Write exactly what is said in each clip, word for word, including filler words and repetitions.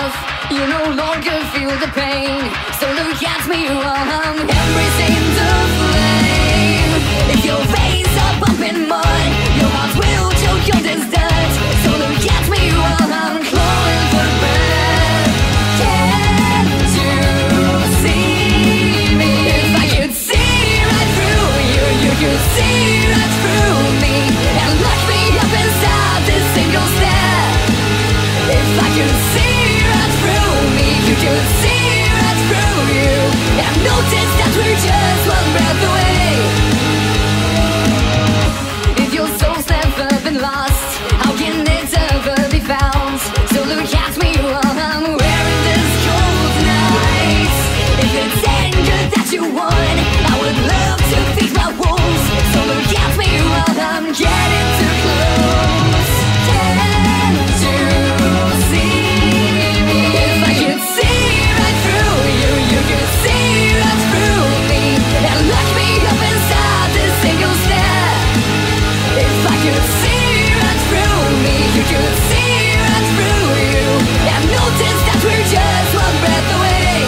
enough. You no longer feel the pain, so look at me while I'm embracing the flame. If your veins are pumping mud, your heart will choke your distance. So look at me while I'm clawing for breath. Can't you see me? If I could see right through you, you could see right through me and lock me up inside this single step. If I could see right through me, you could see right through you and notice that we're just one breath away. If your soul's never been lost, how can it ever be found? So look at me while I'm wearing this cold night. If it's anger that you want, I would love to fix my wounds. So look at me while I'm getting too close. Can't you see me? If I could see right through you, you could see right through me and lock me up inside this single step. If I could see right through me, you could see right through you and notice that we're just one breath away.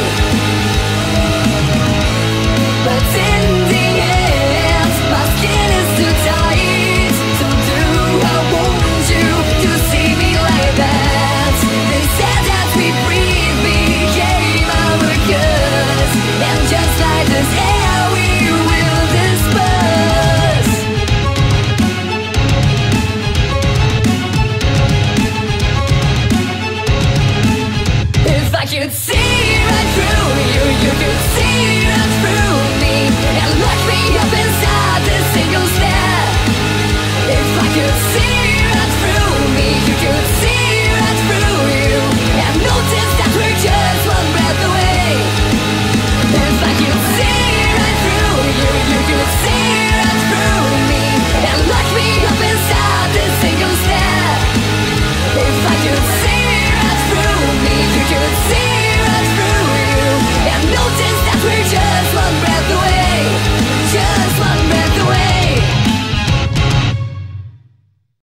But in the end, my skin is too tight. So do I want you to see me like that? They said that we breathe became our curse, and just like this air we will disperse. If I could see right through you, you could see right through me and lock me up inside this single step. If I could see